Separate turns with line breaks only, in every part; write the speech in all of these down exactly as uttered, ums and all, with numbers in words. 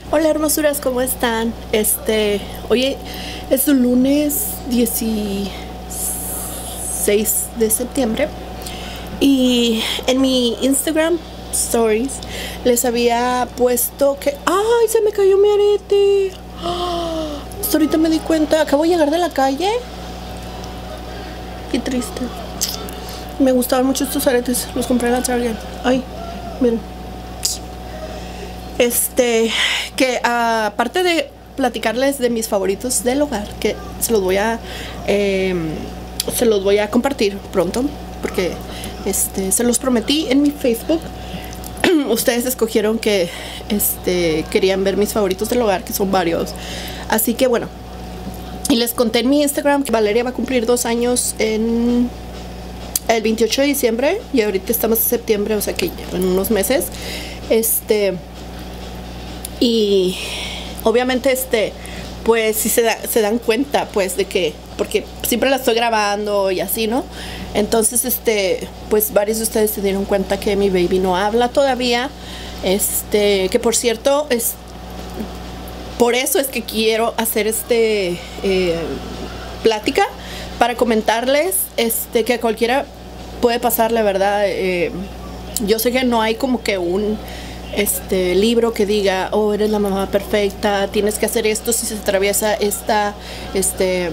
Hola hermosuras, ¿cómo están? Este, hoy es un lunes dieciséis de septiembre y en mi Instagram Stories les había puesto que ¡ay! Se me cayó mi arete. ¡Oh! Hasta ahorita me di cuenta, acabo de llegar de la calle. Qué triste. Me gustaban mucho estos aretes, los compré en la Target. Ay, miren. Este, que uh, aparte de platicarles de mis favoritos del hogar, que se los voy a eh, se los voy a compartir pronto, porque este se los prometí en mi Facebook. Ustedes escogieron que este querían ver mis favoritos del hogar, que son varios, así que bueno, y les conté en mi Instagram que Valeria va a cumplir dos años en el veintiocho de diciembre y ahorita estamos en septiembre, o sea que en unos meses. Este Y obviamente este pues si se, da, se dan cuenta pues de que, porque siempre la estoy grabando y así, ¿no? Entonces este pues varios de ustedes se dieron cuenta que mi baby no habla todavía. Este, que por cierto es por eso es que quiero hacer este eh, plática para comentarles este que a cualquiera puede pasar, la verdad. Eh, yo sé que no hay como que un este libro que diga, oh, eres la mamá perfecta, tienes que hacer esto si se atraviesa esta este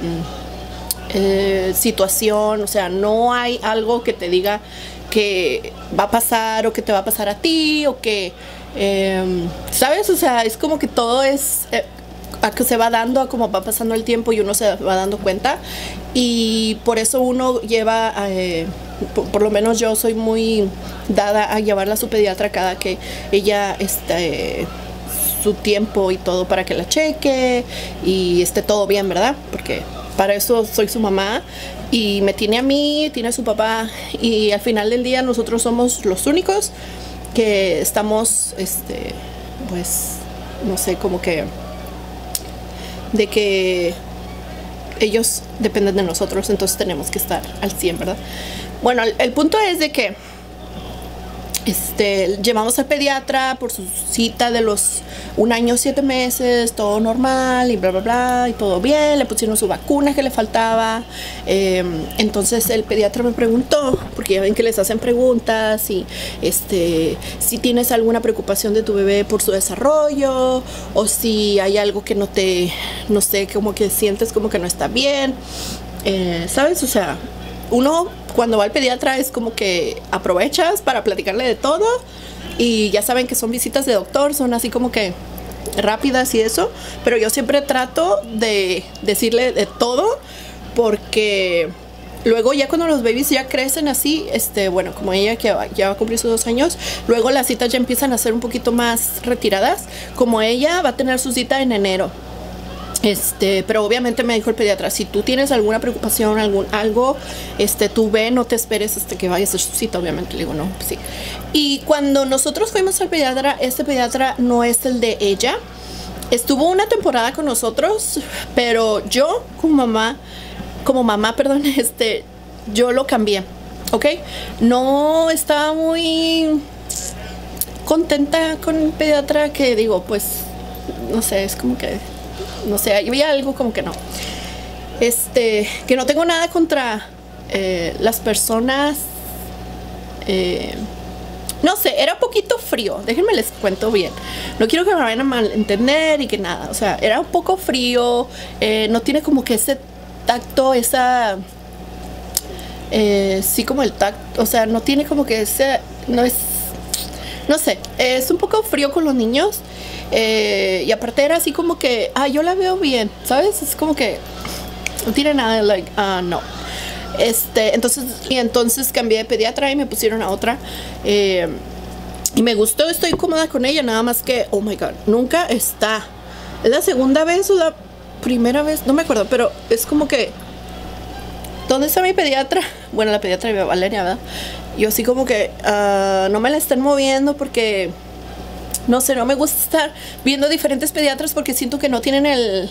eh, situación. O sea, no hay algo que te diga que va a pasar o que te va a pasar a ti o que eh, sabes, o sea, es como que todo es eh, a que se va dando a como va pasando el tiempo y uno se va dando cuenta, y por eso uno lleva eh, por, por lo menos yo soy muy dada a llevarla a su pediatra cada que ella este su tiempo y todo, para que la cheque y esté todo bien, ¿verdad? Porque para eso soy su mamá y me tiene a mí, tiene a su papá, y al final del día nosotros somos los únicos que estamos este pues no sé, como que de que ellos dependen de nosotros, entonces tenemos que estar al cien, ¿verdad? Bueno, el, el punto es de que este, llevamos al pediatra por su cita de los un año, siete meses, todo normal y bla, bla, bla, y todo bien. Le pusieron su vacuna que le faltaba. Eh, entonces el pediatra me preguntó, porque ya ven que les hacen preguntas, y este, si tienes alguna preocupación de tu bebé por su desarrollo, o si hay algo que no te, no sé, como que sientes como que no está bien. Eh, ¿Sabes? O sea, uno cuando va al pediatra es como que aprovechas para platicarle de todo, y ya saben que son visitas de doctor, son así como que rápidas y eso, pero yo siempre trato de decirle de todo, porque luego ya cuando los babies ya crecen así, este, bueno, como ella que va, ya va a cumplir sus dos años, luego las citas ya empiezan a ser un poquito más retiradas, como ella va a tener su cita en enero. Este, pero obviamente me dijo el pediatra, si tú tienes alguna preocupación, algún algo, este, tú ve, no te esperes hasta que vayas a su cita. Obviamente le digo, no, pues sí. Y cuando nosotros fuimos al pediatra, este pediatra no es el de ella. Estuvo una temporada con nosotros, pero yo como mamá, como mamá, perdón, este, yo lo cambié, ¿ok? No estaba muy contenta con el pediatra, que digo, pues, no sé, es como que no sé, había algo como que no. Este, que no tengo nada contra eh, las personas. Eh, no sé, era un poquito frío. Déjenme les cuento bien. No quiero que me vayan a malentender y que nada. O sea, era un poco frío. Eh, no tiene como que ese tacto, esa. Eh, sí, como el tacto. O sea, no tiene como que ese. No es. No sé, es un poco frío con los niños. Eh, y aparte era así como que, ah, yo la veo bien, ¿sabes? Es como que no tiene nada, like, ah, uh, no. Este, entonces, y entonces cambié de pediatra y me pusieron a otra. Eh, y me gustó, estoy cómoda con ella, nada más que, oh my god, nunca está. Es la segunda vez o la primera vez, no me acuerdo, pero es como que, ¿dónde está mi pediatra? Bueno, la pediatra de Valeria, ¿verdad? Yo así como que uh, no me la estén moviendo porque no sé, no me gusta estar viendo diferentes pediatras porque siento que no tienen el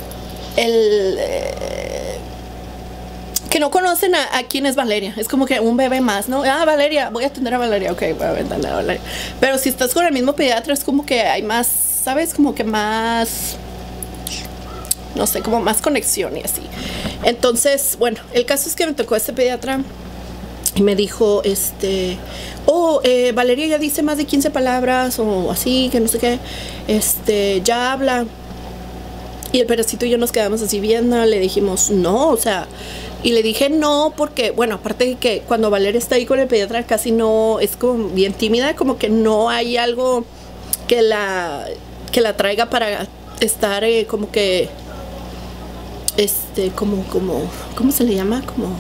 el eh, que no conocen a, a quién es Valeria. Es como que un bebé más, ¿no? Ah, Valeria, voy a atender a Valeria, ok, voy a atender a Valeria. Pero si estás con el mismo pediatra es como que hay más ¿sabes? Como que más, no sé, como más conexión y así. Entonces, bueno, el caso es que me tocó este pediatra y me dijo, este, oh, eh, Valeria ya dice más de quince palabras o así, que no sé qué, este, ya habla. Y el Pedacito y yo nos quedamos así viendo, le dijimos, no, o sea, y le dije no, porque, bueno, aparte de que cuando Valeria está ahí con el pediatra casi no, es como bien tímida, como que no hay algo que la, que la traiga para estar eh, como que, este, como, como, ¿cómo se le llama? Como...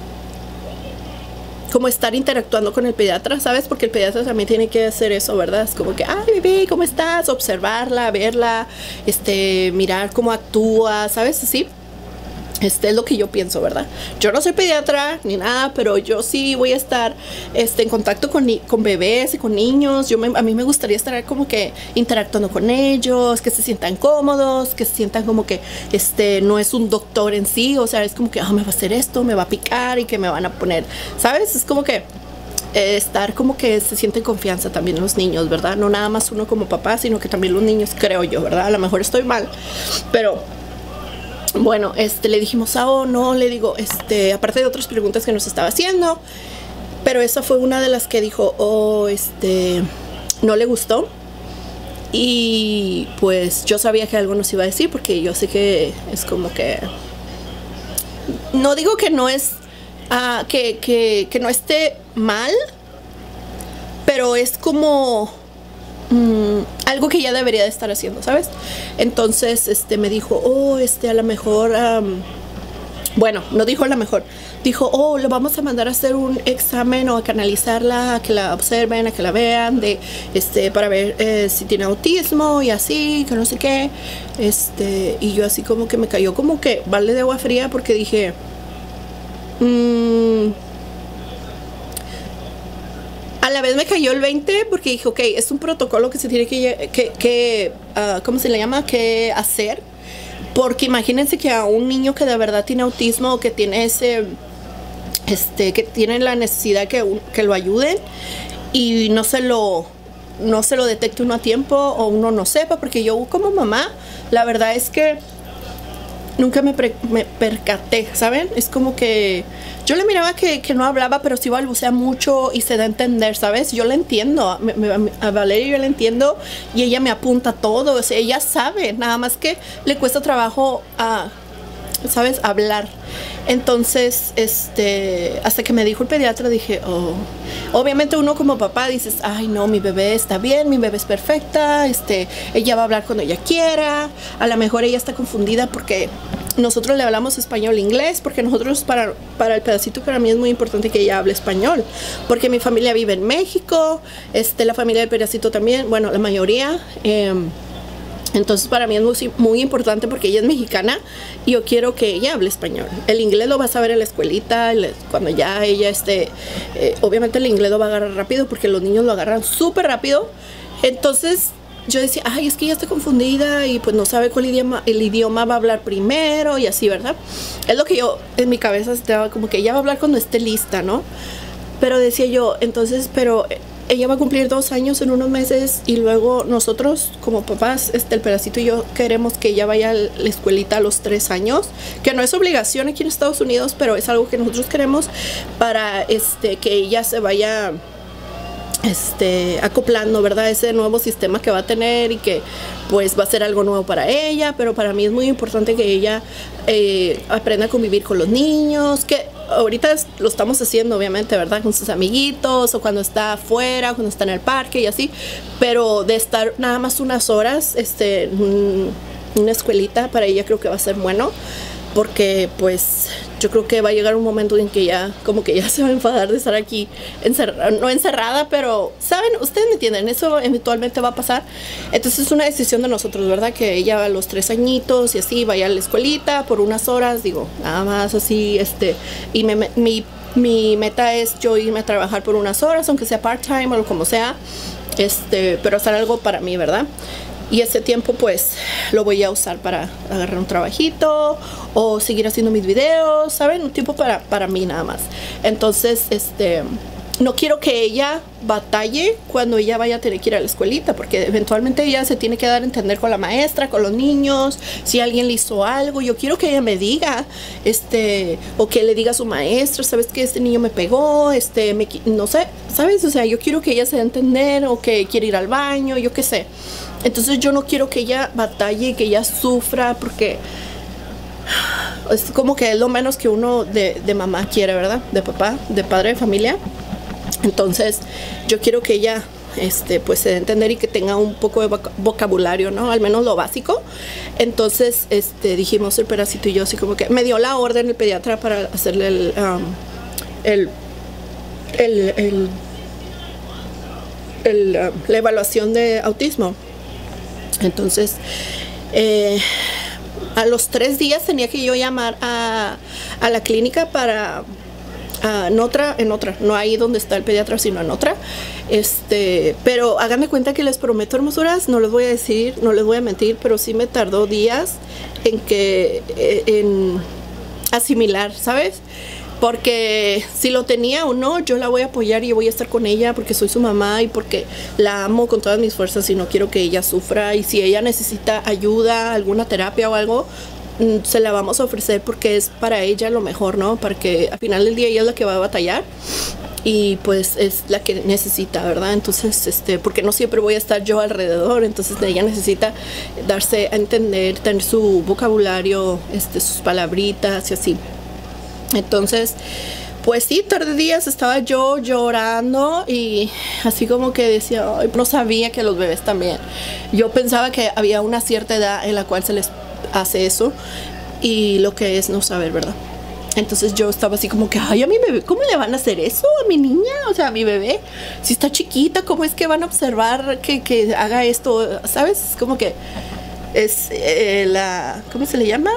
como estar interactuando con el pediatra, ¿sabes? Porque el pediatra también tiene que hacer eso, ¿verdad? Es como que, ay, bebé, ¿cómo estás? Observarla, verla, este, mirar cómo actúa, ¿sabes? Así. Este es lo que yo pienso, ¿verdad? Yo no soy pediatra ni nada, pero yo sí voy a estar este, en contacto con, con bebés y con niños. Yo me, a mí me gustaría estar como que interactuando con ellos, que se sientan cómodos, que se sientan como que este, no es un doctor en sí, o sea, es como que, ah, me va a hacer esto, me va a picar y que me van a poner, ¿sabes? Es como que eh, estar como que se sienten confianza también los niños, ¿verdad? No nada más uno como papá, sino que también los niños, creo yo, ¿verdad? A lo mejor estoy mal, pero... bueno, este, le dijimos, ah, oh, no, le digo, este, aparte de otras preguntas que nos estaba haciendo, pero esa fue una de las que dijo, oh, este, no le gustó. Y pues yo sabía que algo nos iba a decir, porque yo sé que es como que, no digo que no es, uh, que, que, que no esté mal, pero es como... Mm, algo que ya debería de estar haciendo, ¿sabes? Entonces, este, me dijo, oh, este, a lo mejor, um, bueno, no dijo a lo mejor, dijo, oh, lo vamos a mandar a hacer un examen o a canalizarla, a que la observen, a que la vean, de, este, para ver eh, si tiene autismo y así, que no sé qué, este, y yo así como que me cayó como que balde de agua fría, porque dije, mmm, a la vez me cayó el veinte, porque dije, ok, es un protocolo que se tiene que, que, que uh, ¿cómo se le llama? Que hacer. Porque imagínense que a un niño que de verdad tiene autismo o que tiene ese, este, que tiene la necesidad que, que lo ayuden y no se lo, no se lo detecte uno a tiempo o uno no sepa, porque yo como mamá, la verdad es que nunca me, pre, me percaté, ¿saben? Es como que yo le miraba que, que no hablaba, pero sí balbucea mucho y se da a entender, ¿sabes? Yo le entiendo, me, me, a Valeria yo le entiendo y ella me apunta todo, o sea, ella sabe, nada más que le cuesta trabajo a, ¿sabes? Hablar. Entonces, este, hasta que me dijo el pediatra dije, oh, obviamente uno como papá dices, ay no, mi bebé está bien, mi bebé es perfecta, este, ella va a hablar cuando ella quiera, a lo mejor ella está confundida porque nosotros le hablamos español e inglés, porque nosotros para, para el Pedacito, para mí es muy importante que ella hable español, porque mi familia vive en México, este, la familia del Pedacito también, bueno, la mayoría, eh, entonces para mí es muy, muy importante porque ella es mexicana y yo quiero que ella hable español. El inglés lo va a saber en la escuelita, cuando ya ella esté, eh, obviamente el inglés lo va a agarrar rápido porque los niños lo agarran súper rápido. Entonces yo decía, ay, es que ella está confundida y pues no sabe cuál idioma, el idioma va a hablar primero y así, ¿verdad? Es lo que yo en mi cabeza estaba como que ella va a hablar cuando esté lista, ¿no? Pero decía yo, entonces, pero... ella va a cumplir dos años en unos meses y luego nosotros como papás, este, el Pedacito y yo queremos que ella vaya a la escuelita a los tres años, que no es obligación aquí en Estados Unidos, pero es algo que nosotros queremos para este, que ella se vaya este, acoplando, ¿verdad? Ese nuevo sistema que va a tener y que pues va a ser algo nuevo para ella, pero para mí es muy importante que ella eh, aprenda a convivir con los niños, que ahorita es, lo estamos haciendo obviamente, ¿verdad? Con sus amiguitos o cuando está afuera, cuando está en el parque y así, pero de estar nada más unas horas este, en una escuelita para ella creo que va a ser bueno, porque pues yo creo que va a llegar un momento en que ya como que ya se va a enfadar de estar aquí encerrada, no encerrada, pero saben, ustedes me entienden, eso eventualmente va a pasar. Entonces es una decisión de nosotros, ¿verdad? Que ella a los tres añitos y así vaya a la escuelita por unas horas, digo, nada más así, este, y me, mi, mi meta es yo irme a trabajar por unas horas, aunque sea part-time o como sea, este, pero hacer algo para mí, ¿verdad? Y ese tiempo pues lo voy a usar para agarrar un trabajito o seguir haciendo mis videos, ¿saben? Un tiempo para, para mí nada más. Entonces, este, no quiero que ella batalle cuando ella vaya a tener que ir a la escuelita, porque eventualmente ella se tiene que dar a entender con la maestra, con los niños, si alguien le hizo algo. Yo quiero que ella me diga, este, o que le diga a su maestra, sabes que este niño me pegó, este, me, no sé, sabes, o sea, yo quiero que ella se dé a entender, o que quiere ir al baño, yo qué sé. Entonces yo no quiero que ella batalle, que ella sufra, porque es como que es lo menos que uno de, de mamá quiere, ¿verdad? De papá, de padre de familia. Entonces yo quiero que ella este, pues se dé a entender y que tenga un poco de vocabulario, ¿no? Al menos lo básico. Entonces este, dijimos el pedacito y yo así como que me dio la orden el pediatra para hacerle el, um, el, el, el, el uh, la evaluación de autismo. Entonces eh, a los tres días tenía que yo llamar a, a la clínica para... Uh, en otra, en otra, no ahí donde está el pediatra, sino en otra. Este, pero háganme cuenta que les prometo, hermosuras, no les voy a decir, no les voy a mentir, pero sí me tardó días en que, en asimilar, ¿sabes? Porque si lo tenía o no, yo la voy a apoyar y yo voy a estar con ella porque soy su mamá y porque la amo con todas mis fuerzas y no quiero que ella sufra. Y si ella necesita ayuda, alguna terapia o algo, se la vamos a ofrecer porque es para ella lo mejor, ¿no? Para que al final del día ella es la que va a batallar y pues es la que necesita, ¿verdad? Entonces, este, porque no siempre voy a estar yo alrededor, entonces ella necesita darse a entender, tener su vocabulario, este, sus palabritas y así. Entonces, pues sí, tarde días estaba yo llorando y así como que decía, ay, no sabía que los bebés también. Yo pensaba que había una cierta edad en la cual se les hace eso y lo que es no saber, ¿verdad? Entonces yo estaba así como que, ay, a mi bebé, ¿cómo le van a hacer eso a mi niña? O sea, a mi bebé, si está chiquita, ¿cómo es que van a observar que, que haga esto? ¿Sabes? Como que es eh, la, ¿cómo se le llama?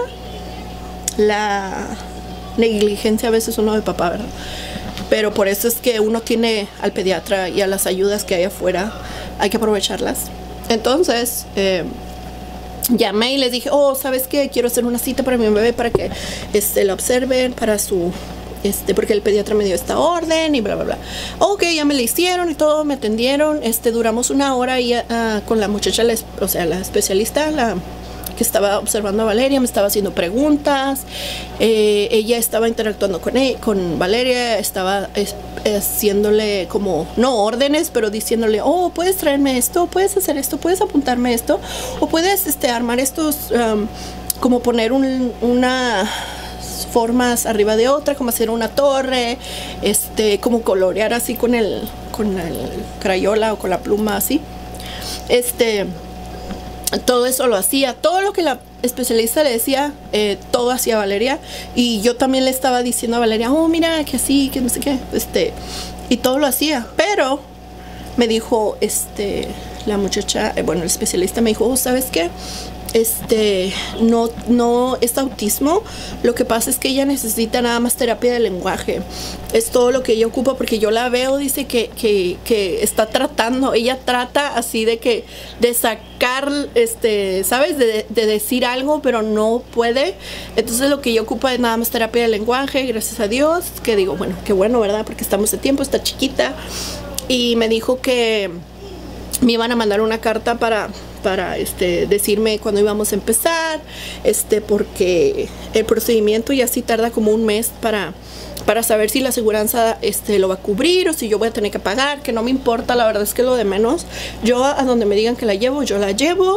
La negligencia a veces uno de papá, ¿verdad? Pero por eso es que uno tiene al pediatra y a las ayudas que hay afuera, hay que aprovecharlas. Entonces, eh, llamé y les dije, oh, ¿sabes qué? Quiero hacer una cita para mi bebé para que este, la observen para su, este, porque el pediatra me dio esta orden y bla, bla, bla. Ok, ya me la hicieron y todo, me atendieron, este, duramos una hora y, uh, con la muchacha, la, o sea, la especialista, la que estaba observando a Valeria, me estaba haciendo preguntas, eh, ella estaba interactuando con, ella, con Valeria, estaba es, haciéndole como, no órdenes, pero diciéndole, oh, puedes traerme esto, puedes hacer esto, puedes apuntarme esto, o puedes este, armar estos, um, como poner un, una formas arriba de otra, como hacer una torre, este, como colorear así con el, con el crayola o con la pluma así, este... todo eso lo hacía, todo lo que la especialista le decía, eh, todo hacía Valeria, y yo también le estaba diciendo a Valeria, oh, mira, que así, que no sé qué, este, y todo lo hacía, pero me dijo, este, la muchacha, eh, bueno, el especialista me dijo, oh, ¿sabes qué? Este, no, no es autismo, lo que pasa es que ella necesita nada más terapia de lenguaje, es todo lo que ella ocupa, porque yo la veo, dice que, que, que está tratando, ella trata así de que, de sacar, este, ¿sabes? De, de decir algo, pero no puede, entonces lo que ella ocupa es nada más terapia de lenguaje, gracias a Dios, que digo, bueno, qué bueno, ¿verdad? Porque estamos de tiempo, está chiquita, y me dijo que me iban a mandar una carta para... para este, decirme cuándo íbamos a empezar, este, porque el procedimiento ya sí tarda como un mes para, para saber si la aseguranza este, lo va a cubrir o si yo voy a tener que pagar, que no me importa, la verdad es que lo de menos. Yo a donde me digan que la llevo, yo la llevo.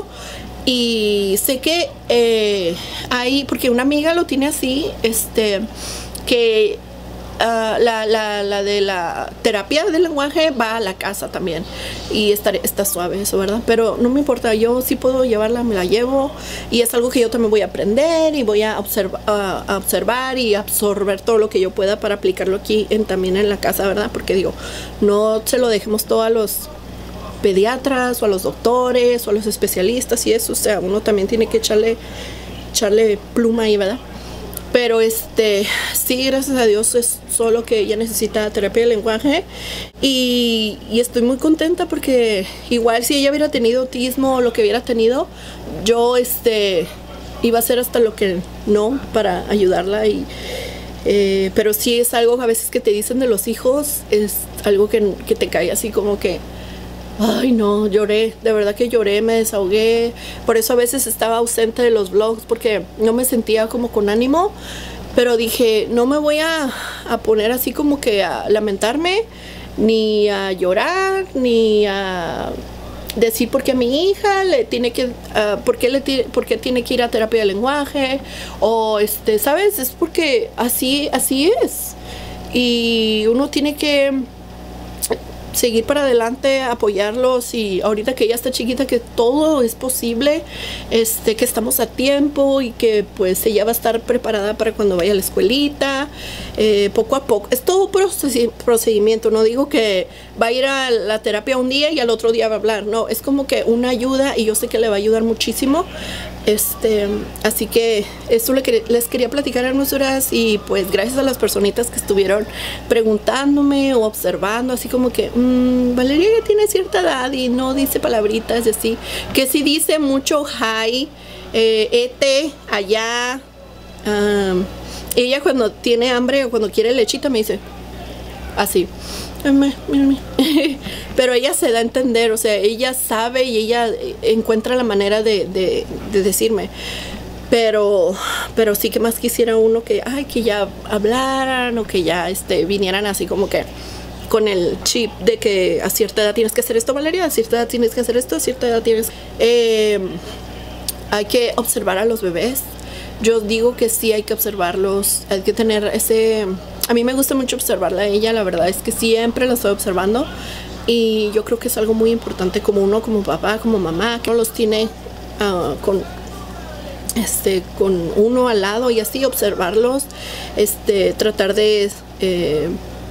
Y sé que eh, hay, porque una amiga lo tiene así, este, que... Uh, la, la, la de la terapia del lenguaje va a la casa también y está, está suave eso, ¿verdad? Pero no me importa, yo sí puedo llevarla, me la llevo y es algo que yo también voy a aprender y voy a, observa, uh, a observar y absorber todo lo que yo pueda para aplicarlo aquí en, también en la casa, ¿verdad? Porque digo, no se lo dejemos todo a los pediatras o a los doctores o a los especialistas y eso, o sea, uno también tiene que echarle, echarle pluma ahí, ¿verdad? Pero este, sí, gracias a Dios es solo que ella necesita terapia de lenguaje y, y estoy muy contenta porque igual si ella hubiera tenido autismo o lo que hubiera tenido, yo este, iba a hacer hasta lo que no para ayudarla y Eh, pero sí es algo a veces que te dicen de los hijos, es algo que, que te cae así como que, ay no, lloré, de verdad que lloré, me desahogué. Por eso a veces estaba ausente de los vlogs, porque no me sentía como con ánimo. Pero dije, no me voy a, a poner así como que a lamentarme, ni a llorar, ni a decir por qué a mi hija le tiene que, uh, por qué le por qué tiene que ir a terapia de lenguaje, o este, ¿sabes? Es porque así, así es. Y uno tiene que seguir para adelante, apoyarlos, y ahorita que ella está chiquita, que todo es posible, este, que estamos a tiempo y que pues ella va a estar preparada para cuando vaya a la escuelita, eh, poco a poco. Es todo procedimiento, no digo que va a ir a la terapia un día y al otro día va a hablar, no, es como que una ayuda, y yo sé que le va a ayudar muchísimo. Este, así que eso le quería, les quería platicar, hermosuras, y pues gracias a las personitas que estuvieron preguntándome o observando, así como que mmm, Valeria ya tiene cierta edad y no dice palabritas y así, que sí dice mucho hi, eh, ete, allá. Um, ella cuando tiene hambre o cuando quiere lechita me dice así. Pero ella se da a entender, o sea, ella sabe y ella encuentra la manera de, de, de decirme. Pero, pero sí que más quisiera uno que, ay, que ya hablaran, o que ya este, vinieran así como que con el chip de que a cierta edad tienes que hacer esto, Valeria, a cierta edad tienes que hacer esto, a cierta edad tienes... Eh, hay que observar a los bebés. Yo digo que sí hay que observarlos, hay que tener ese... A mí me gusta mucho observarla a ella, la verdad es que siempre la estoy observando, y yo creo que es algo muy importante como uno, como papá, como mamá, que uno los tiene uh, con, este, con uno al lado y así observarlos, este, tratar de... Eh,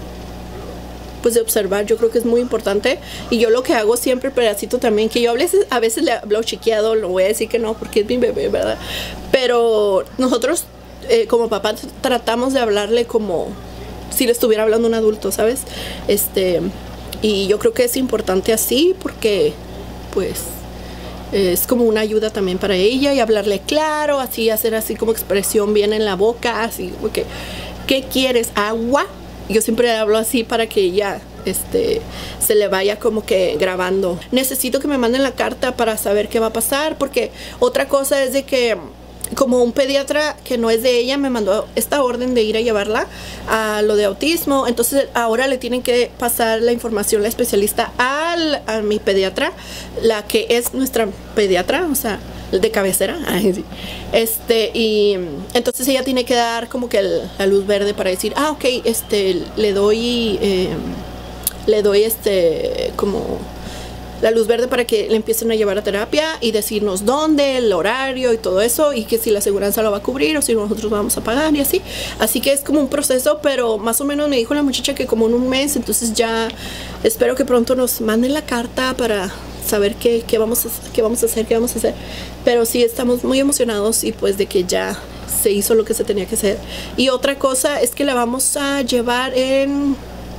pues de observar, yo creo que es muy importante. Y yo lo que hago siempre, pedacito también, que yo a veces, a veces le hablo chiqueado, lo voy a decir que no, porque es mi bebé, ¿verdad? Pero nosotros eh, como papá tratamos de hablarle como si le estuviera hablando un adulto, ¿sabes? Este, y yo creo que es importante así, porque pues es como una ayuda también para ella, y hablarle claro, así, hacer así como expresión bien en la boca, así, porque ¿qué quieres? ¿Agua? Yo siempre hablo así para que ella este, se le vaya como que grabando. Necesito que me manden la carta para saber qué va a pasar, porque otra cosa es de que como un pediatra que no es de ella me mandó esta orden de ir a llevarla a lo de autismo, entonces ahora le tienen que pasar la información la especialista al, a mi pediatra, la que es nuestra pediatra, o sea, de cabecera. Ay, sí. Este, y entonces ella tiene que dar como que el, la luz verde para decir, ah, ok, este, le doy, eh, le doy este, como la luz verde para que le empiecen a llevar a terapia, y decirnos dónde, el horario y todo eso, y que si la aseguranza lo va a cubrir o si nosotros vamos a pagar y así. Así que es como un proceso, pero más o menos me dijo la muchacha que como en un mes, entonces ya espero que pronto nos manden la carta para saber qué, qué, vamos a, qué vamos a hacer, qué vamos a hacer. Pero sí estamos muy emocionados, y pues de que ya se hizo lo que se tenía que hacer. Y otra cosa es que la vamos a llevar en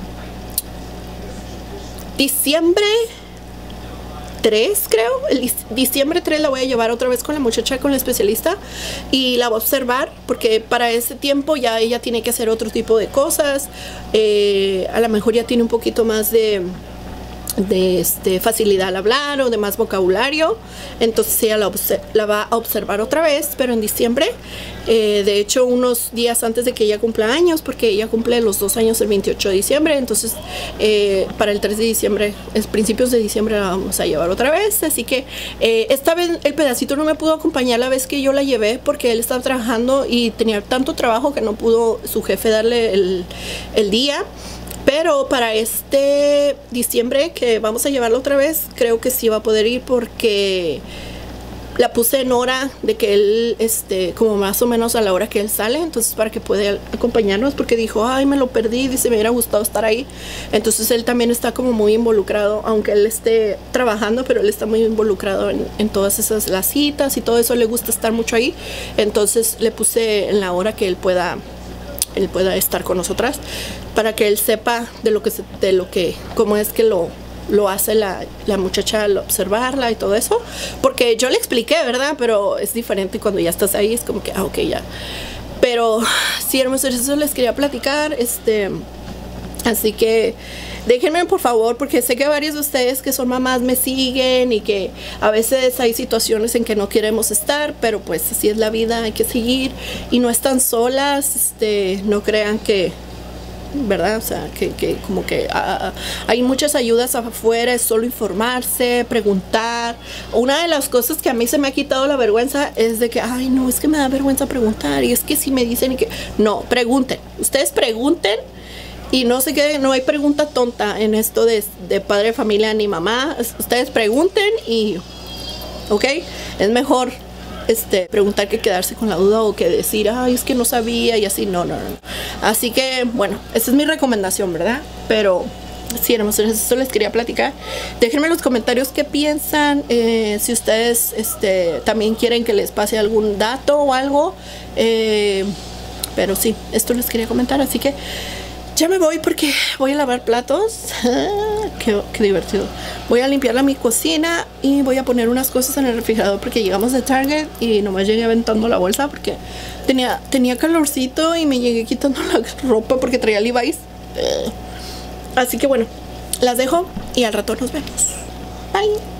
diciembre tres, creo, el diciembre tres la voy a llevar otra vez con la muchacha, con la especialista, y la voy a observar, porque para ese tiempo ya ella tiene que hacer otro tipo de cosas, eh, a lo mejor ya tiene un poquito más de de este, facilidad al hablar, o de más vocabulario, entonces ella la, la va a observar otra vez, pero en diciembre, eh, de hecho unos días antes de que ella cumpla años, porque ella cumple los dos años el veintiocho de diciembre, entonces eh, para el tres de diciembre, es principios de diciembre, la vamos a llevar otra vez. Así que eh, esta vez el pedacito no me pudo acompañar la vez que yo la llevé, porque él estaba trabajando y tenía tanto trabajo que no pudo su jefe darle el, el día. Pero para este diciembre que vamos a llevarlo otra vez, creo que sí va a poder ir, porque la puse en hora de que él, este, como más o menos a la hora que él sale, entonces para que pueda acompañarnos, porque dijo, ay, me lo perdí, dice, me hubiera gustado estar ahí. Entonces él también está como muy involucrado, aunque él esté trabajando, pero él está muy involucrado en, en todas esas, las citas y todo eso, le gusta estar mucho ahí. Entonces le puse en la hora que él pueda él pueda estar con nosotras, para que él sepa de lo que se, de lo que cómo es que lo lo hace la, la muchacha al observarla y todo eso, porque yo le expliqué, ¿verdad? Pero es diferente cuando ya estás ahí, es como que, ah, ok, ya. Pero sí, hermosos, eso les quería platicar. Este, así que déjenme por favor, porque sé que varios de ustedes que son mamás me siguen y que a veces hay situaciones en que no queremos estar, pero pues así es la vida, hay que seguir y no están solas. Este, no crean que, ¿verdad? O sea, que, que como que uh, hay muchas ayudas afuera, es solo informarse, preguntar. Una de las cosas que a mí se me ha quitado la vergüenza es de que, ay, no, es que me da vergüenza preguntar, y es que si me dicen y que, no, pregunten, ustedes pregunten, y no se queden, no hay pregunta tonta en esto de, de padre de familia ni mamá, ustedes pregunten y, ok, es mejor Este, preguntar que quedarse con la duda o que decir, ay, es que no sabía y así, no, no, no. Así que, bueno, esa es mi recomendación, ¿verdad? Pero, sí, hermosos, eso les quería platicar. Déjenme en los comentarios qué piensan, eh, si ustedes este, también quieren que les pase algún dato o algo. Eh, pero sí, esto les quería comentar, así que ya me voy porque voy a lavar platos. qué, qué divertido. Voy a limpiar mi cocina y voy a poner unas cosas en el refrigerador porque llegamos de Target y nomás llegué aventando la bolsa porque tenía, tenía calorcito y me llegué quitando la ropa porque traía Levi's. Así que bueno, las dejo y al rato nos vemos. Bye.